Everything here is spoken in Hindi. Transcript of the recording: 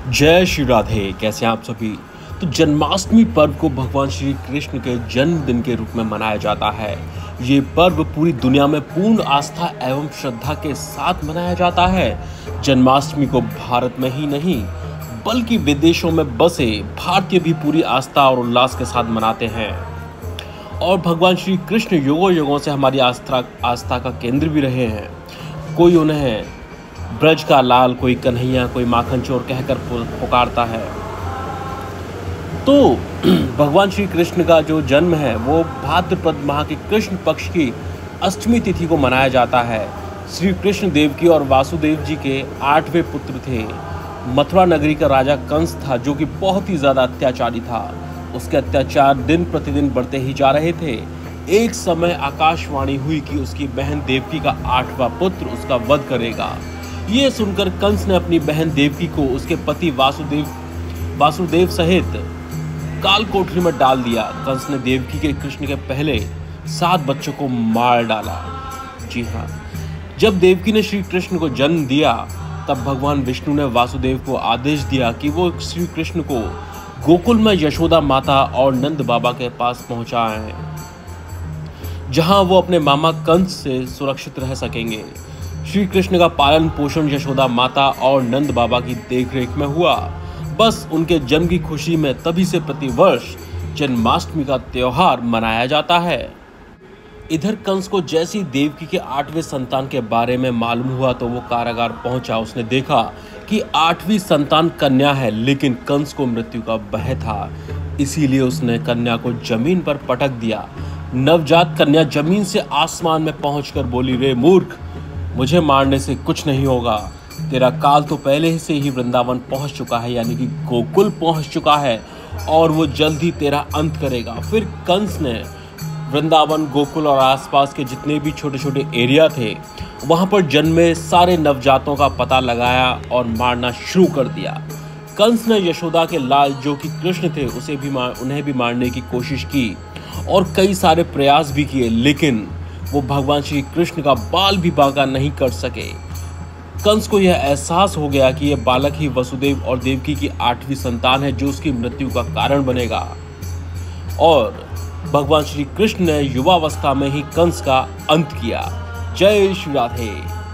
जय श्री राधे। कैसे हैं आप सभी। तो जन्माष्टमी पर्व को भगवान श्री कृष्ण के जन्मदिन के रूप में मनाया जाता है। ये पर्व पूरी दुनिया में पूर्ण आस्था एवं श्रद्धा के साथ मनाया जाता है। जन्माष्टमी को भारत में ही नहीं बल्कि विदेशों में बसे भारतीय भी पूरी आस्था और उल्लास के साथ मनाते हैं। और भगवान श्री कृष्ण युगों युगों से हमारी आस्था का केंद्र भी रहे हैं। कोई उन्हें ब्रज का लाल, कोई कन्हैया, कोई माखन चोर कहकर पुकारता है। तो भगवान श्री कृष्ण का जो जन्म है वो भाद्रपद माह के कृष्ण पक्ष की अष्टमी तिथि को मनाया जाता है। श्री कृष्ण देवकी और वासुदेव जी के 8वें पुत्र थे। मथुरा नगरी का राजा कंस था जो कि बहुत ही ज्यादा अत्याचारी था। उसके अत्याचार दिन प्रतिदिन बढ़ते ही जा रहे थे। एक समय आकाशवाणी हुई कि उसकी बहन देवकी का 8वां पुत्र उसका वध करेगा। ये सुनकर कंस ने अपनी बहन देवकी को उसके पति वासुदेव सहित काल कोठरी में डाल दिया। कंस ने देवकी के कृष्ण के पहले 7 बच्चों को मार डाला। जी हाँ, जब देवकी ने श्री कृष्ण को जन्म दिया तब भगवान विष्णु ने वासुदेव को आदेश दिया कि वो श्री कृष्ण को गोकुल में यशोदा माता और नंद बाबा के पास पहुंचाएं, जहां वो अपने मामा कंस से सुरक्षित रह सकेंगे। श्री कृष्ण का पालन पोषण यशोदा माता और नंद बाबा की देखरेख में हुआ। बस उनके जन्म की खुशी में तभी से प्रतिवर्ष जन्माष्टमी का त्योहार मनाया जाता है। इधर कंस को जैसी देवकी के 8वें संतान के बारे में मालूम हुआ तो वो कारागार पहुंचा। उसने देखा कि 8वीं संतान कन्या है, लेकिन कंस को मृत्यु का भय था, इसीलिए उसने कन्या को जमीन पर पटक दिया। नवजात कन्या जमीन से आसमान में पहुंचकर बोली, रे मूर्ख, मुझे मारने से कुछ नहीं होगा। तेरा काल तो पहले से ही वृंदावन पहुंच चुका है, यानी कि गोकुल पहुंच चुका है, और वो जल्द ही तेरा अंत करेगा। फिर कंस ने वृंदावन, गोकुल और आसपास के जितने भी छोटे छोटे एरिया थे वहां पर जन्मे सारे नवजातों का पता लगाया और मारना शुरू कर दिया। कंस ने यशोदा के लाल जो कि कृष्ण थे उन्हें भी मारने की कोशिश की और कई सारे प्रयास भी किए, लेकिन वो भगवान श्री कृष्ण का बाल भी बांका नहीं कर सके। कंस को यह एहसास हो गया कि यह बालक ही वसुदेव और देवकी की 8वीं संतान है जो उसकी मृत्यु का कारण बनेगा। और भगवान श्री कृष्ण ने युवावस्था में ही कंस का अंत किया। जय श्री राधे।